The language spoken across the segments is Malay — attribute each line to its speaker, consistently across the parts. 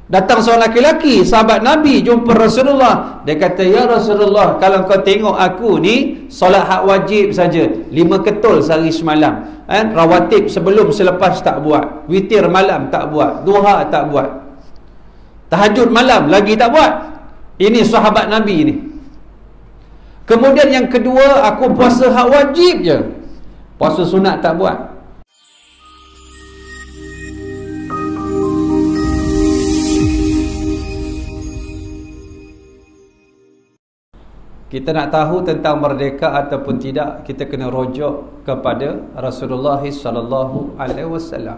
Speaker 1: Datang seorang laki-laki, sahabat Nabi, jumpa Rasulullah. Dia kata, ya Rasulullah, kalau kau tengok aku ni, solat hak wajib saja, 5 ketul sehari semalam, rawatib sebelum selepas tak buat, witir malam tak buat, duha tak buat, tahajud malam lagi tak buat. Ini sahabat Nabi ni. Kemudian yang kedua, aku puasa hak wajib je, puasa sunat tak buat. Kita nak tahu tentang merdeka ataupun tidak, kita kena rujuk kepada Rasulullah sallallahu alaihi wasallam.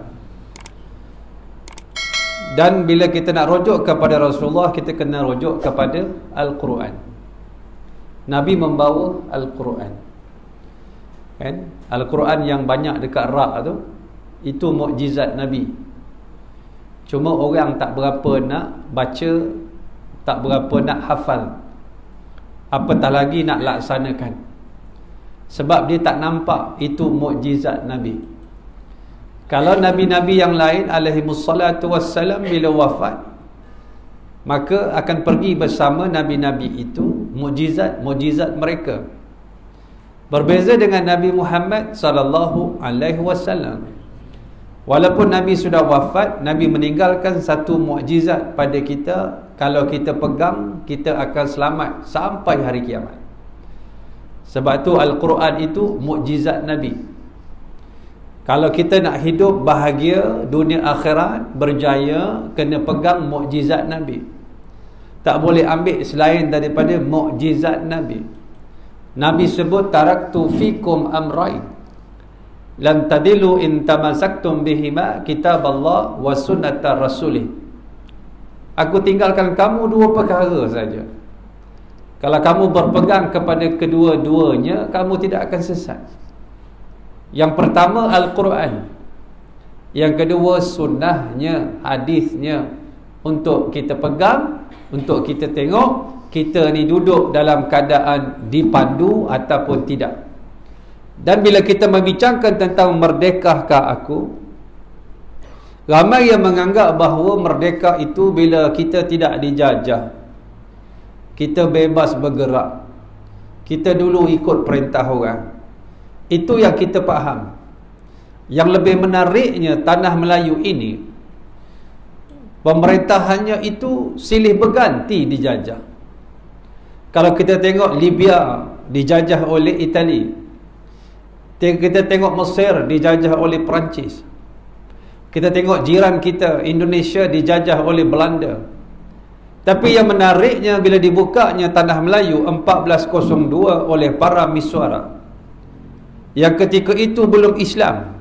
Speaker 1: Dan bila kita nak rujuk kepada Rasulullah, kita kena rujuk kepada Al-Quran. Nabi membawa Al-Quran, kan? Al-Quran yang banyak dekat rak tu, itu mukjizat Nabi. Cuma orang tak berapa nak baca, tak berapa nak hafal, apatah lagi nak laksanakan. Sebab dia tak nampak itu mukjizat Nabi. Kalau Nabi-Nabi yang lain alaihimussalatu wassalam bila wafat, maka akan pergi bersama Nabi-Nabi itu mukjizat mereka. Berbeza dengan Nabi Muhammad sallallahu alaihi wasallam. Walaupun Nabi sudah wafat, Nabi meninggalkan satu mukjizat pada kita. Kalau kita pegang, kita akan selamat sampai hari kiamat. Sebab tu Al-Quran itu mukjizat Nabi. Kalau kita nak hidup bahagia dunia akhirat, berjaya, kena pegang mukjizat Nabi. Tak boleh ambil selain daripada mukjizat Nabi. Nabi sebut, taraktu fikum amrain lan tadilu in tamasaktum bihima kitaballah wa sunnatar rasulih. Aku tinggalkan kamu 2 perkara saja. Kalau kamu berpegang kepada kedua-duanya, kamu tidak akan sesat. Yang pertama Al-Quran, yang kedua sunnahnya, hadisnya, untuk kita pegang, untuk kita tengok kita ni duduk dalam keadaan dipandu ataupun tidak. Dan bila kita membincangkan tentang merdekahkah aku, ramai yang menganggap bahawa merdeka itu bila kita tidak dijajah, kita bebas bergerak, kita dulu ikut perintah orang. Itu yang kita faham. Yang lebih menariknya, tanah Melayu ini, pemerintahannya itu silih berganti dijajah. Kalau kita tengok Libya dijajah oleh Itali, kita tengok Mesir dijajah oleh Perancis, kita tengok jiran kita Indonesia dijajah oleh Belanda. Tapi yang menariknya, bila dibukanya tanah Melayu 1402 oleh para miswara, yang ketika itu belum Islam,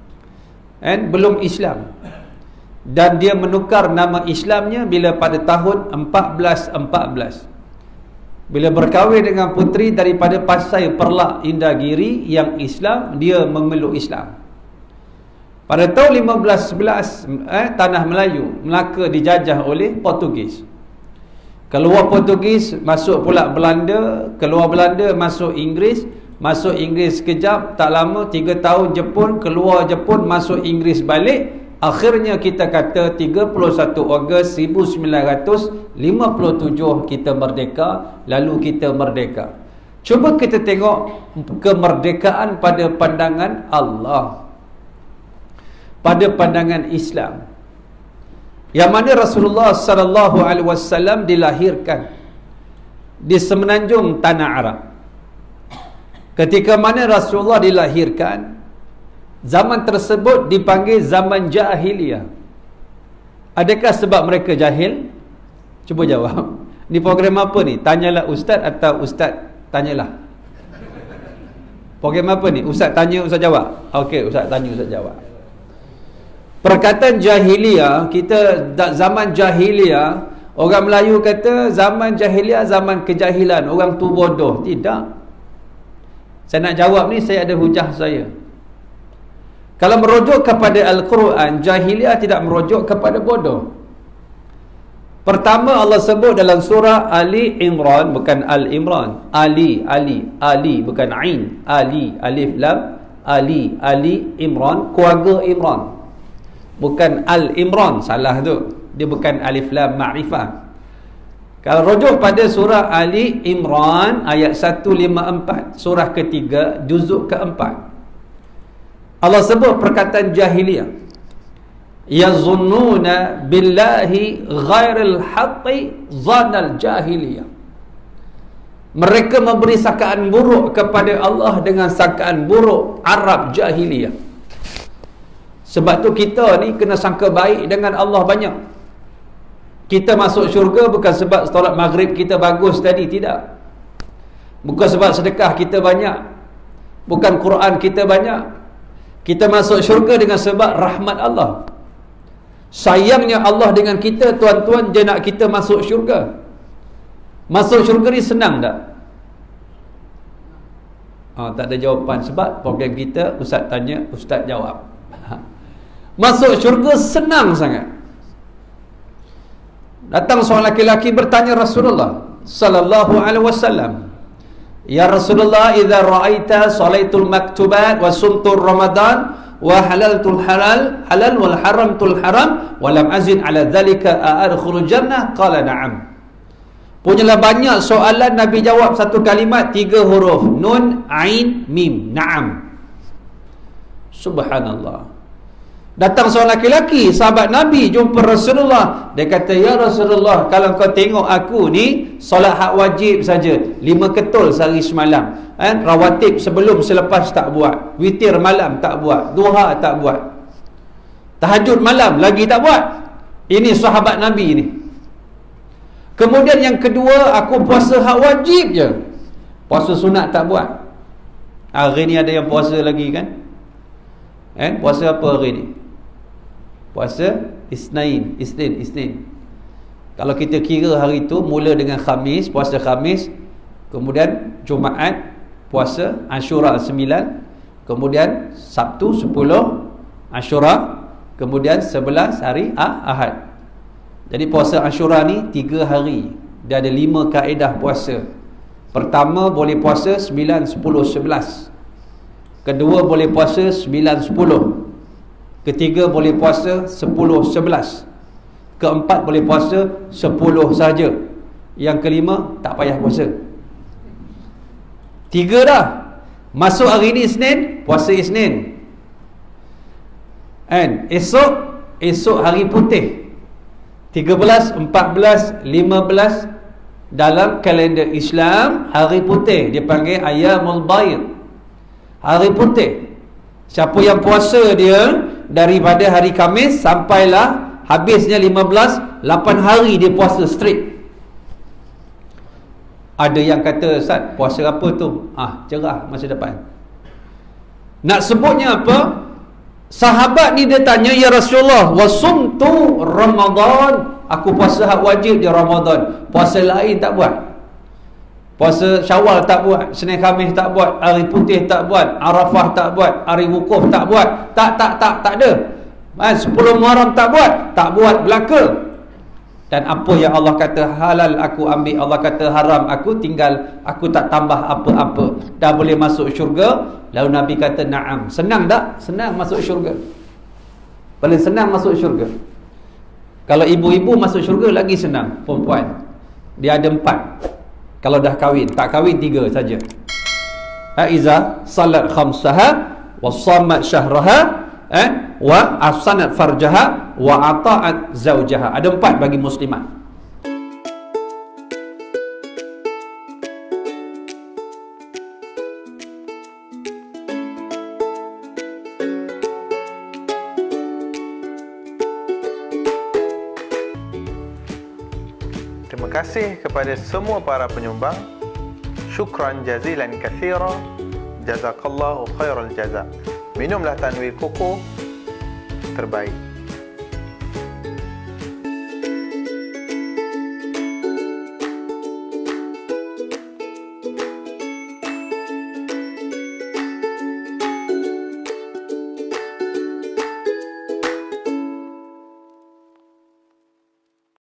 Speaker 1: belum Islam, dan dia menukar nama Islamnya bila pada tahun 1414, bila berkahwin dengan puteri daripada Pasai Perlak Indagiri yang Islam, dia memeluk Islam. Pada tahun 1511, tanah Melayu, Melaka dijajah oleh Portugis. Keluar Portugis, masuk pula Belanda, keluar Belanda, masuk Inggeris, masuk Inggeris sekejap, tak lama 3 tahun Jepun, keluar Jepun, masuk Inggeris balik. Akhirnya kita kata 31 Ogos 1957 kita merdeka, lalu kita merdeka. Cuba kita tengok kemerdekaan pada pandangan Allah, pada pandangan Islam, yang mana Rasulullah sallallahu alaihi wasallam dilahirkan di semenanjung tanah Arab. Ketika mana Rasulullah dilahirkan, zaman tersebut dipanggil zaman jahiliyah. Adakah sebab mereka jahil? Cuba jawab. Ni program apa ni? Tanyalah ustaz atau ustaz tanyalah? Program apa ni? Ustaz tanya, ustaz jawab? Okey, ustaz tanya, ustaz jawab. Perkataan jahiliyah, kita zaman jahiliyah, orang Melayu kata zaman jahiliyah zaman kejahilan, orang tu bodoh. Tidak. Saya nak jawab ni, saya ada hujah saya. Kalau merujuk kepada Al-Quran, jahiliyah tidak merujuk kepada bodoh. Pertama Allah sebut dalam surah Ali Imran, bukan Al-Imran. Ali bukan Ain. Ali, Alif Lam, Ali Imran, keluarga Imran. bukan Al-Imran, salah tu. Dia bukan alif lam ma'rifah. Kalau rujuk pada surah Ali Imran ayat 154, surah ketiga, juzuk keempat, Allah sebut perkataan jahiliyah. Yazunnuna billahi ghairil haqqi zanal jahiliyah. Mereka memberi sangkaan buruk kepada Allah dengan sangkaan buruk Arab jahiliyah. Sebab tu kita ni kena sangka baik dengan Allah banyak. Kita masuk syurga bukan sebab solat maghrib kita bagus tadi, tidak. Bukan sebab sedekah kita banyak, bukan Quran kita banyak. Kita masuk syurga dengan sebab rahmat Allah. Sayangnya Allah dengan kita, tuan-tuan, dia nak kita masuk syurga. Masuk syurga ni senang tak? Tak ada jawapan. Sebab program kita, ustaz tanya, ustaz jawab. Masuk syurga senang sangat. Datang seorang lelaki bertanya Rasulullah sallallahu alaihi wasallam, "Ya Rasulullah, idza ra'aita salaitul maktubat wa sumtur ramadan wa halaltul halal wal haramtul haram wa lam azin ala dhalika a'adkhulul jannah?" Qala na'am. Punyalah banyak soalan, Nabi jawab satu kalimat, 3 huruf, nun, ain, mim, na'am. Subhanallah. Datang seorang lelaki, sahabat Nabi, jumpa Rasulullah. Dia kata, "Ya Rasulullah, kalau kau tengok aku ni, solat hak wajib saja, 5 ketul sehari semalam, rawatib sebelum selepas tak buat, witir malam tak buat, duha tak buat, tahajud malam lagi tak buat." Ini sahabat Nabi ni. Kemudian yang kedua, aku puasa hak wajib je, puasa sunat tak buat. Hari ni ada yang puasa lagi kan? Puasa apa hari ni? Puasa Isnin. Kalau kita kira hari tu, mula dengan Khamis, puasa Khamis, kemudian Jumaat puasa Ashura 9, kemudian Sabtu 10 Ashura, kemudian 11 hari Ahad. Jadi puasa Ashura ni 3 hari. Dia ada 5 kaedah puasa. Pertama, boleh puasa 9, 10, 11. Kedua, boleh puasa 9, 10. Ketiga, boleh puasa 10, 11. Keempat, boleh puasa 10 saja. Yang kelima, tak payah puasa. 3 dah. Masuk hari ni Isnin, puasa Isnin. Esok hari putih. 13, 14, 15 dalam kalender Islam, hari putih. Dia panggil Ayyamul Bayd, hari putih. Siapa yang puasa dia daripada hari Khamis sampailah habisnya 15, 8 hari dia puasa straight. Ada yang kata, "Ustaz, puasa apa tu?" Cerah masa depan. Nak sebutnya apa? Sahabat ni dia tanya, "Ya Rasulullah, wasumtu Ramadan." Aku puasa hak wajib di Ramadan, puasa lain tak buat. Puasa Syawal tak buat, Senin Khamis tak buat, hari putih tak buat, Arafah tak buat, hari wukuf tak buat. Tak ada. 10 Muharram tak buat belaka. Dan apa yang Allah kata halal aku ambil, Allah kata haram aku tinggal, aku tak tambah apa-apa. Dah boleh masuk syurga. Lalu Nabi kata, "Na'am." Senang tak? Senang masuk syurga. Paling senang masuk syurga. Kalau ibu-ibu masuk syurga lagi senang. Perempuan dia ada 4. Kalau dah kahwin, tak kahwin 3 saja. Aiza salat khamsaha wa shamat syahraha wa ahsanat farjaha wa ata'at zaujaha. Ada 4 bagi muslimat.
Speaker 2: Terima kasih kepada semua para penyumbang. Syukran jazilan katsira. Jazakallahu khairal jaza. Minumlah Tanwir Koko, terbaik.